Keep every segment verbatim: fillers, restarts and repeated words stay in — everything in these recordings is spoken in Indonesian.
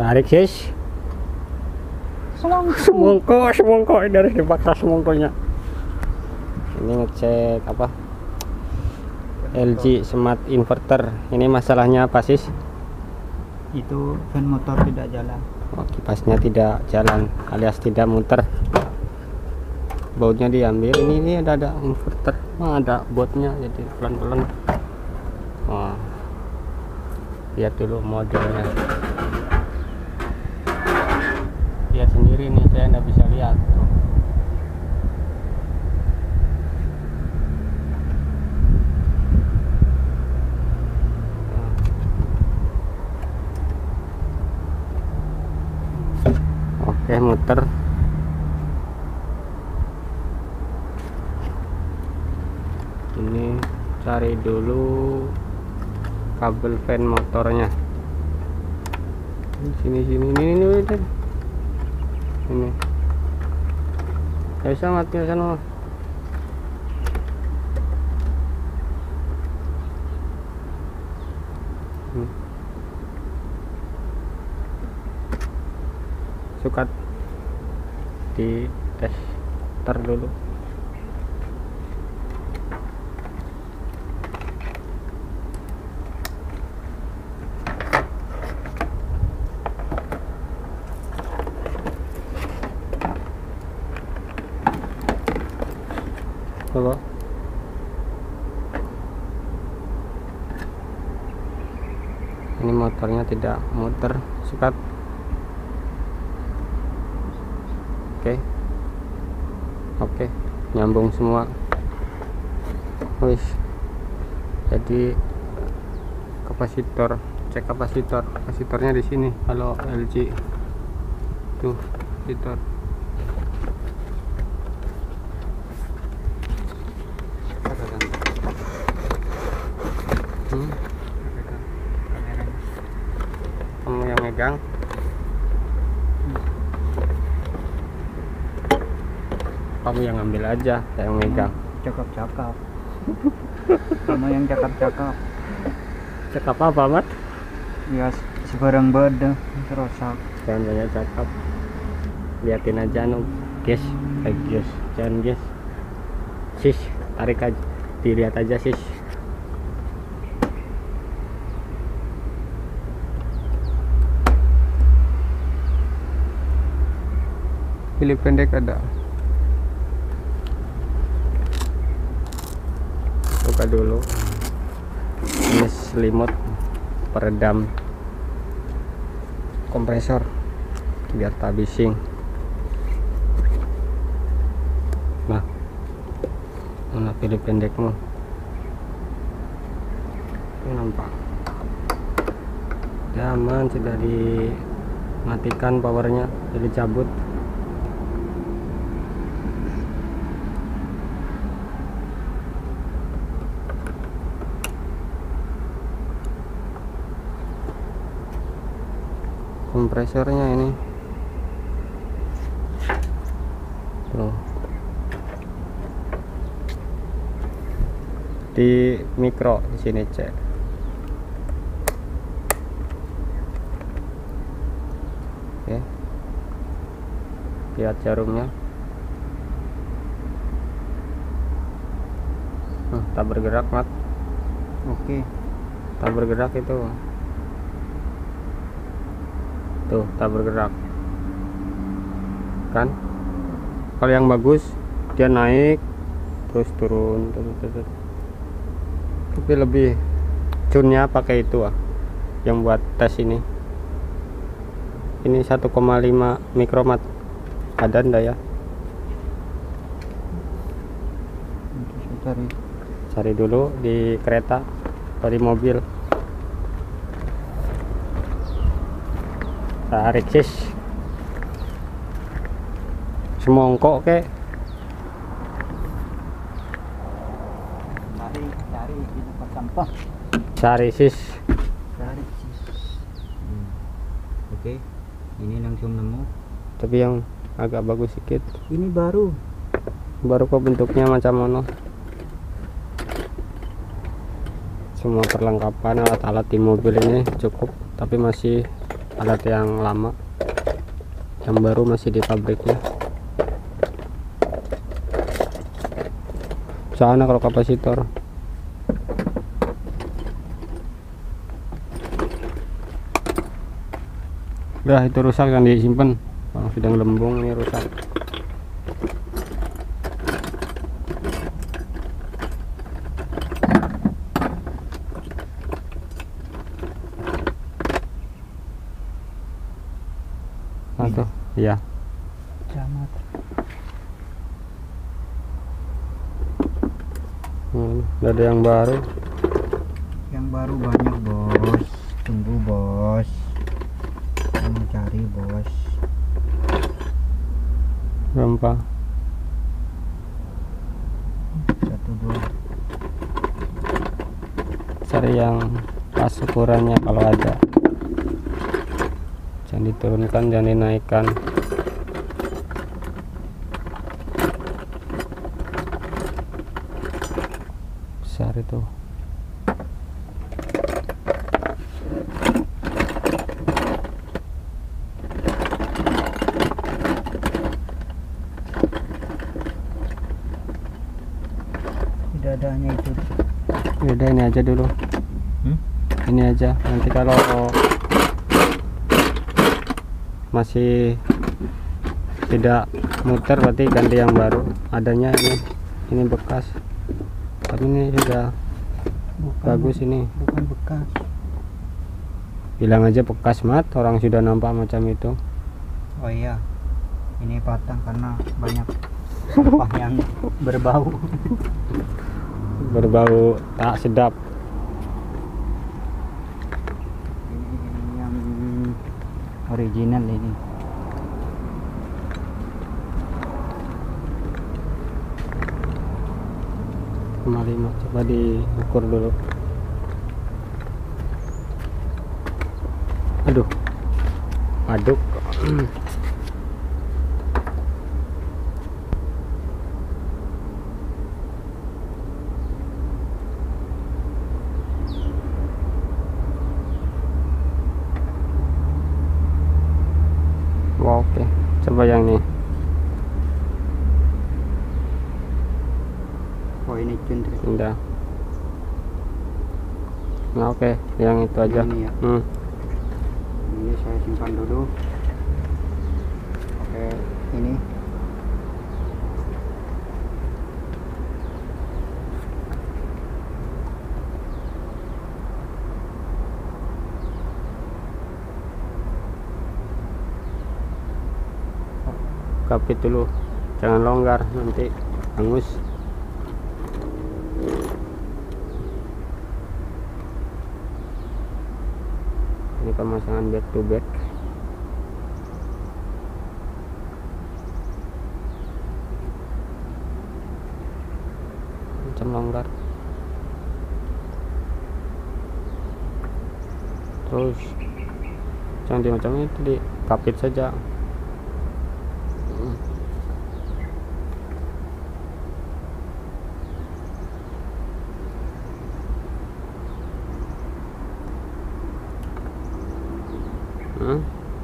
Tarik sis. Semongko, semongko ini harus dipaksa semongkonya. Ini ngecek apa? L G Smart Inverter. Ini masalahnya apa sis? Itu fan motor tidak jalan. Oh, kipasnya tidak jalan alias tidak muter. Bautnya diambil. Ini ini ada ada inverter. Oh, ada bautnya jadi pelan-pelan. Oh. Lihat dulu modelnya. Lihat sendiri nih, saya nggak bisa lihat. Oke, muter. Ini cari dulu kabel fan motornya. Sini sini ini ini ini. Ini. Ya bisa mati sana. Hmm. Sukat di tes tar dulu. Coba. Ini motornya tidak muter, sukat. Oke. Oke, nyambung semua. Wis. Jadi kapasitor, cek kapasitor. Kapasitornya di sini kalau L G. Tuh, kapasitor. Hmm. Kamu yang megang. Kamu yang ambil aja, saya yang megang. Cakap-cakap. Kamu yang cakap-cakap. Cakap apa, Mat? Ya, sebarang beda terusak. Jangan banyak cakap. Liatin aja anu, guys. Eh, guys, jangan guys. Sis, tarik aja. Dilihat aja, sis. Pilih pendek ada. Buka dulu. Ini selimut peredam kompresor biar tak bising. Nah, mana pilih pendekmu? Ini nampak. Ya aman, sudah dimatikan powernya, jadi cabut. Kompresornya ini tuh di mikro di sini, cek. Oke, lihat jarumnya. Nah, tak bergerak, Mat. Oke, tak bergerak itu. Tuh, tak bergerak kan. Kalau yang bagus dia naik terus turun terus terus, tapi lebih cunnya pakai itu ah, yang buat tes ini. Ini satu koma lima mikromat, ada ndak ya? cari Cari dulu di kereta atau di mobil. Tarik sis. Semongkok kek. cari cari di tempat sampah. Cari sis. Cari sis. Hmm. Oke, ini langsung nemu. Tapi yang agak bagus sedikit. Ini baru. Baru kok bentuknya macam mana. Semua perlengkapan alat-alat di mobil ini cukup, tapi masih alat yang lama, yang baru masih di pabriknya. Sana kalau kapasitor. Udah itu rusak, yang disimpan. Kalau sedang lembung ini rusak. Nah tuh, iya. Camat. Hmm, udah ada yang baru. Yang baru banyak bos. Tunggu bos. Kamu cari bos. Berapa? Satu dua. Cari yang pas ukurannya kalau ada. Jangan diturunkan, jangan dinaikkan. Besar itu. Tidak adanya itu. Udah ini aja dulu. Hmm? Ini aja. Nanti kalau masih tidak muter berarti ganti yang baru. Adanya ini, ini bekas. Tapi ini sudah Bukan, bagus ini. bukan bekas. Bilang aja bekas, Mat. Orang sudah nampak macam itu. Oh iya, ini patah karena banyak sampah yang berbau. Berbau tak sedap. Ini yang original ini. Kembali, Mat. Coba diukur dulu. Aduh. Aduk. Wow, oke. Coba yang ini. Oh ini cundri. Udah. Nah, oke. Yang itu aja. Ini ya. Hmm. Ini saya simpan dulu. Oke, ini Kapit dulu. Jangan longgar, nanti hangus. Ini pemasangan back to back. Macam longgar. Terus jangan di macam itu, di kapit saja. Hmm?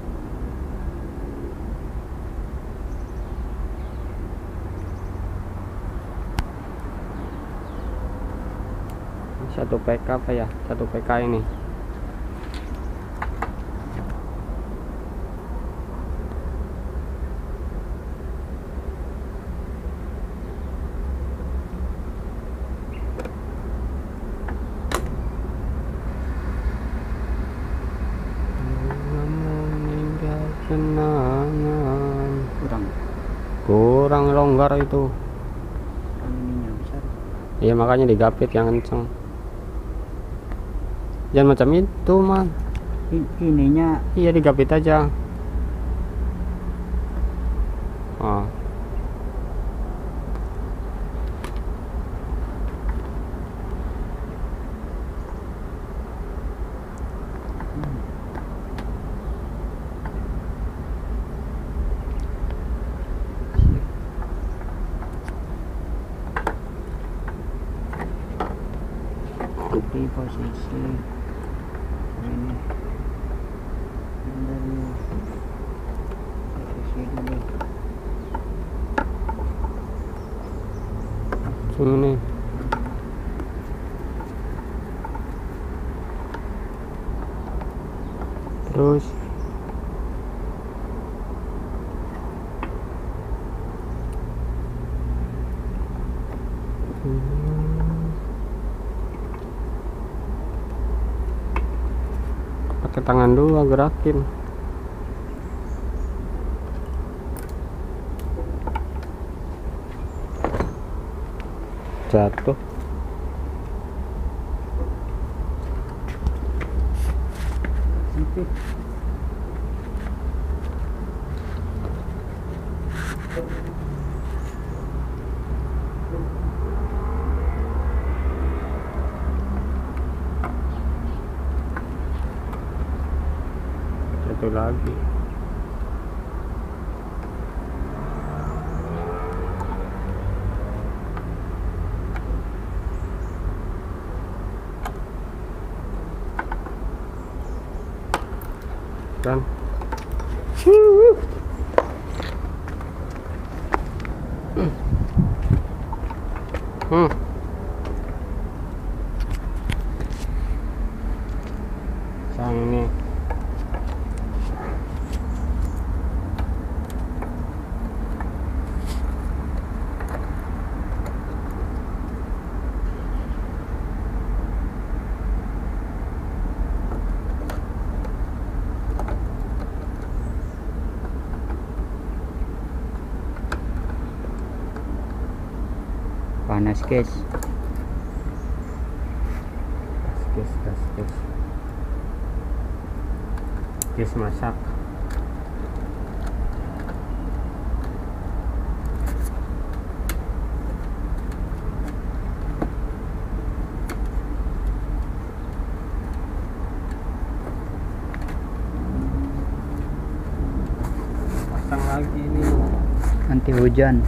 Satu P K apa ya? Satu P K ini. Kenangan kurang. kurang longgar itu. Kan ininya besar. Iya, makanya digapit yang kenceng. Jangan macam itu, man. I- ininya Iya, digapit aja. Oh. di posisi ini. Ini ini. Terus hmm, pakai tangan dua gerakin. Jatuh. Sempit. Satu lagi. Kan hmm. Sang ini Panas guys. gas gas gas gas masak. Pasang lagi ini Anti hujan.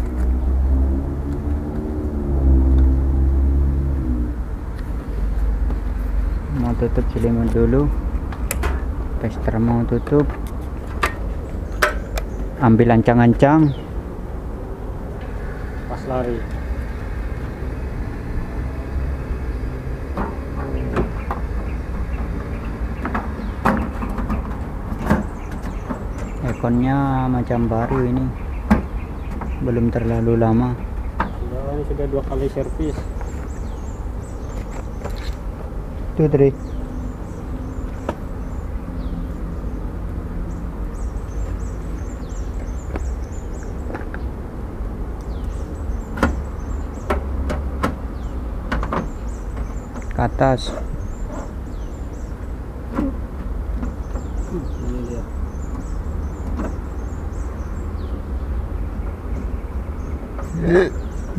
Mau tutup selimut dulu. Tester mau tutup. Ambil ancang-ancang. pas lari. Ekonnya macam baru ini. Belum terlalu lama. Ya, ini sudah dua kali servis. Tuh Tri. Ke atas. Ini dia. Hmm.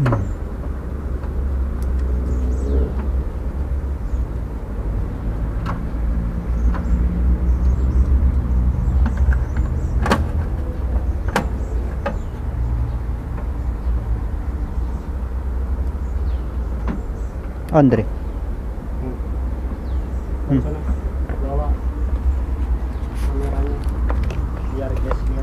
Andre. Hmm. Sana, bawa kameranya biar gasnya.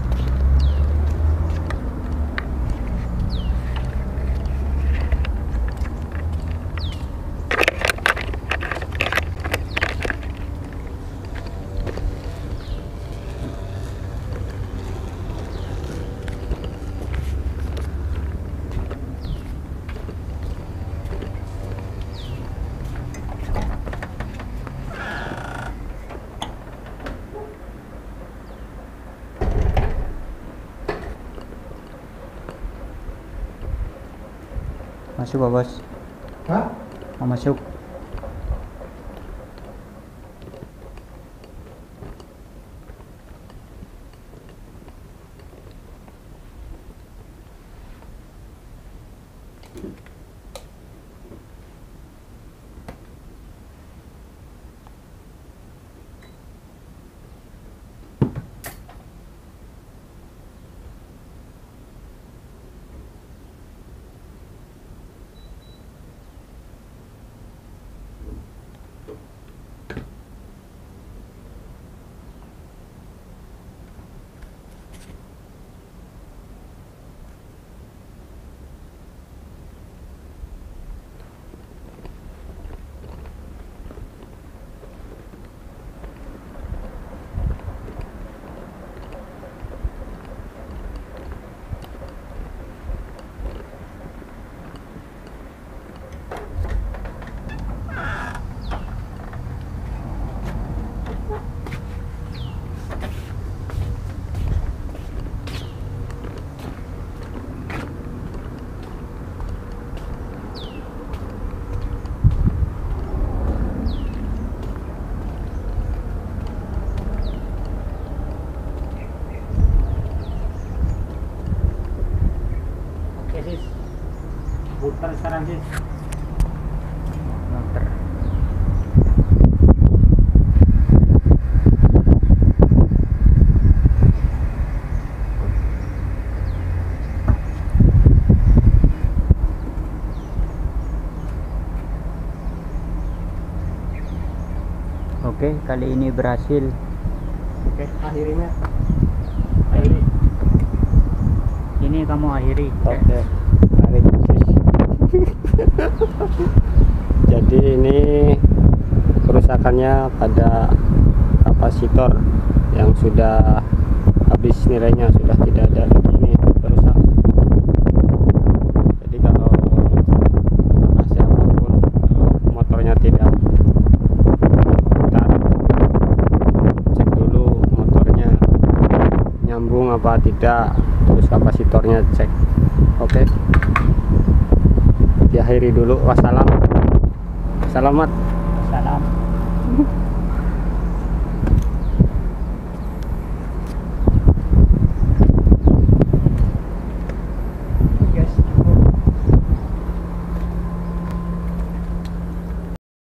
Masuk Pak Bos. Hah? Mau masuk. muter sekarang sih. Muter. Oke, kali ini berhasil. Oke, akhirnya. Akhiri. Ini kamu akhiri. Oke. Tarik sis. Jadi ini kerusakannya pada kapasitor yang sudah habis nilainya, sudah tidak ada lagi ini rusak. Jadi kalau kasih apapun, kalau motornya tidak putar, cek dulu motornya nyambung apa tidak, terus kapasitornya cek. Oke, diakhiri dulu. Wassalam, selamat.